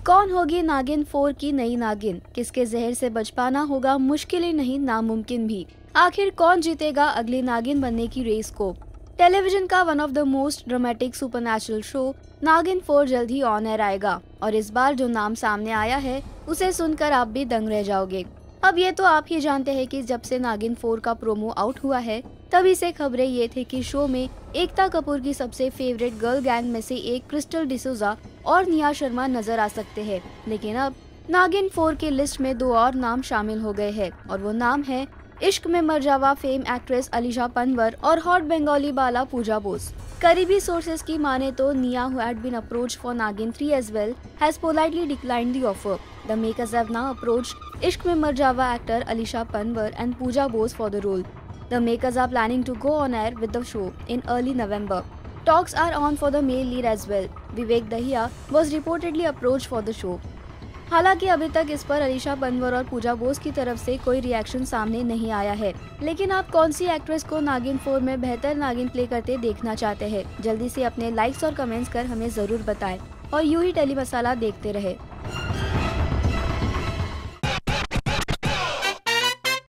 कौन होगी नागिन 4 की नई नागिन? किसके जहर से बच पाना होगा मुश्किल ही नहीं नामुमकिन भी। आखिर कौन जीतेगा अगली नागिन बनने की रेस को? टेलीविजन का one of the most dramatic supernatural show Naagin 4 जल्द ही ऑन एयर आएगा और इस बार जो नाम सामने आया है उसे सुनकर आप भी दंग रह जाओगे। अब ये तो आप ही जानते हैं कि जब से नागिन 4 का प्रोमो आउट हुआ है तभी से खबरें ये थे कि शो में एकता कपूर की सबसे फेवरेट गर्ल गैंग में से एक क्रिस्टल डिसूजा और निया शर्मा नजर आ सकते हैं। लेकिन अब नागिन 4 की लिस्ट में दो और नाम शामिल हो गए हैं और वो नाम है Ishq Mein Marjawan fame actress Alisha Panwar और हॉट बंगाली बाला पूजा बोस। करीबी सोर्सेज की माने तो निया who had been approached for Nagin 3 as well has politely declined the offer. The makers have now approached Ishq Mein Mar Jawa actor Alisha Panwar and Pooja Bose for the role. The makers are planning to go on air with the show in early November. Talks are on for the male lead as well. Vivek Dahiya was reportedly approached for the show. हालांकि अभी तक इस पर अलीशा पनवर और पूजा बोस की तरफ से कोई रिएक्शन सामने नहीं आया है। लेकिन आप कौन सी एक्ट्रेस को नागिन 4 में बेहतर नागिन प्ले करते देखना चाहते हैं? जल्दी से अपने लाइक्स और कमेंट्स कर हमें जरूर बताएं और यूं ही टेली मसाला देखते रहे।